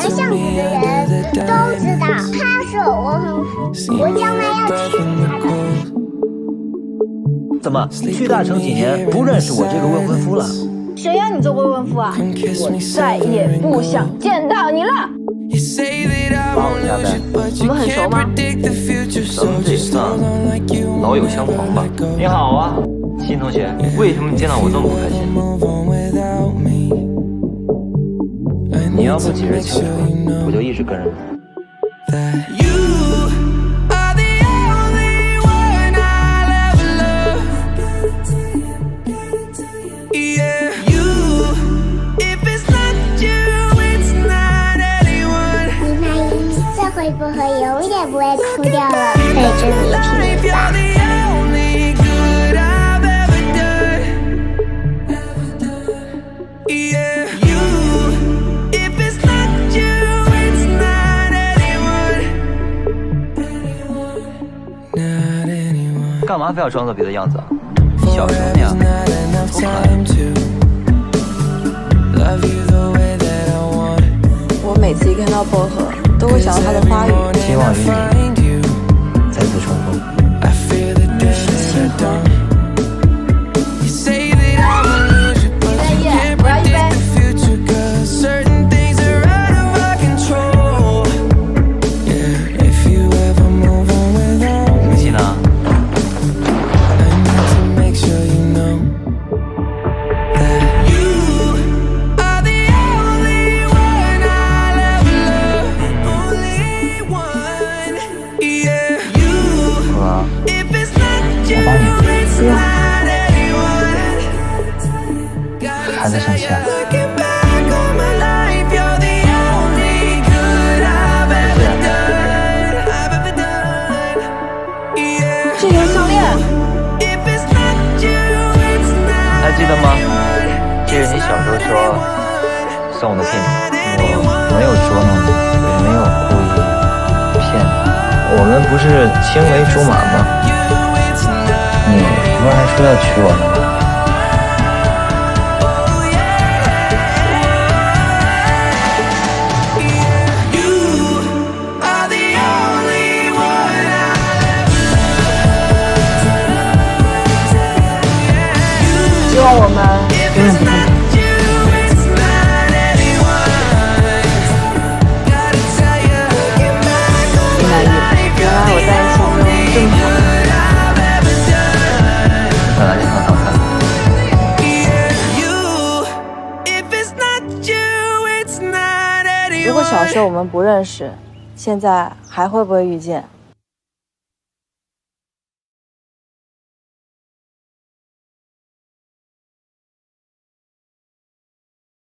巷子的人都知道他是我未婚夫，我将来要娶她的。 怎么去大城几年不认识我这个未婚夫了？ 谁让你做未婚夫啊？我再也不想见到你了。 帮我下单。 我们很熟吗？ 咱们这算老友相逢吧。你好啊，新同学，为什么你见到我这么不开心？你要不解释清楚，我就一直跟着你。 会不会永远不会哭掉了？陪着你听吧。 干嘛非要装作别的样子啊？小时候那样，多可爱。 我每次一看到薄荷，都会想到他的花语。 希望与你再次重逢。 我要一杯。 西呢？还在生气啊？ 这条项链， 还记得吗？这是你小时候说送我的聘礼，我没有捉弄你，也没有故意骗你。我们不是青梅竹马吗？你不是还说要娶我呢吗？ 希望我们永远不分开。林南玉，原来我在你心中这么好。 快来健康早餐。 如果小时候我们不认识，现在还会不会遇见？